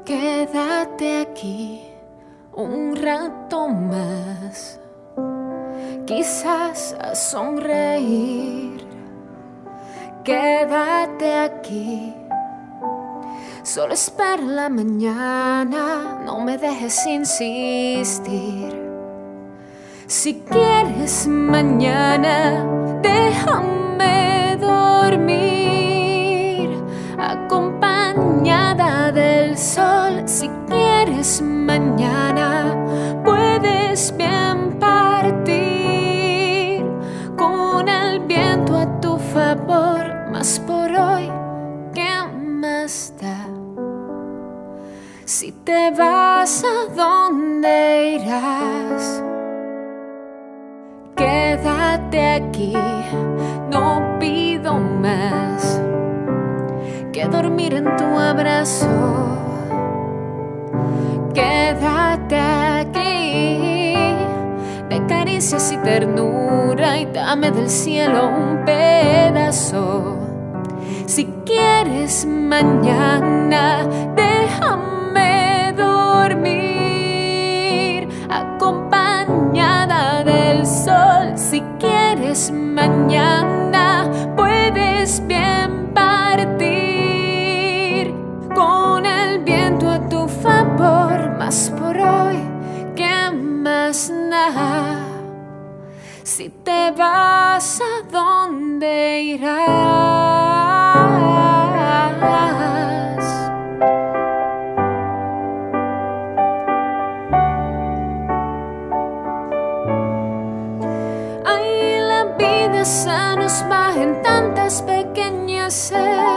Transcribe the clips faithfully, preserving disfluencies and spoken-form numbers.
Quédate aquí un rato más, quizás a sonreír. Quédate aquí, solo espera la mañana, no me dejes insistir. Si quieres mañana, déjame dormir acompañada del sol. Si quieres mañana, puedes bien partir con el viento a tu favor. Mas por hoy, ¿qué más da? Si te vas, ¿a dónde irás? Quédate aquí, no pido más que dormir en tu abrazo. Quédate aquí, de caricias y ternura, y dame del cielo un pedazo. Si quieres mañana, déjame dormir acompañada del sol. Si quieres mañana, puedes bien partir con el viento a tu favor. Mas por hoy, ¿qué más da? Si te vas, ¿a dónde irás? Ay, la vida se nos va en tantas pequeñeces,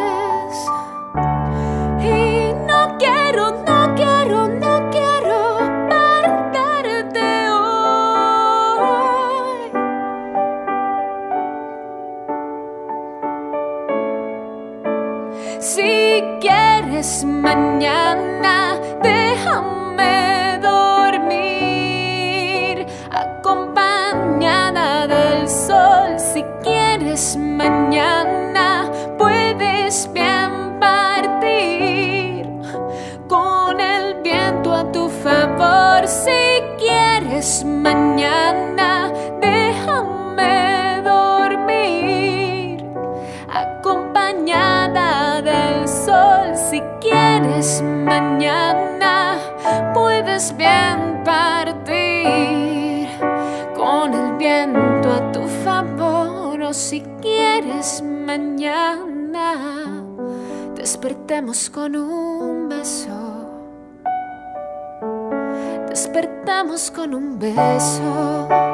y no quiero, no quiero, no quiero perderte hoy. Si quieres mañana, déjame dormir acompañada del sol. Si quieres mañana, puedes bien partir con el viento a tu favor. Si quieres mañana, déjame dormir acompañada del sol. Si quieres mañana, puedes bien partir con el viento a tu favor. O si quieres mañana, despertemos con un beso. Despertamos con un beso.